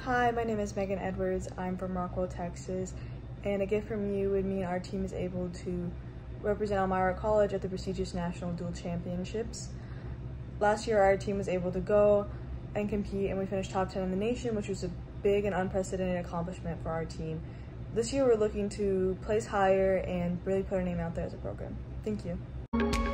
Hi, my name is Megan Edwards. I'm from Rockwell, Texas, and a gift from you would mean our team is able to represent Elmira College at the prestigious National Dual Championships. Last year, our team was able to go and compete, and we finished top 10 in the nation, which was a big and unprecedented accomplishment for our team. This year, we're looking to place higher and really put our name out there as a program. Thank you.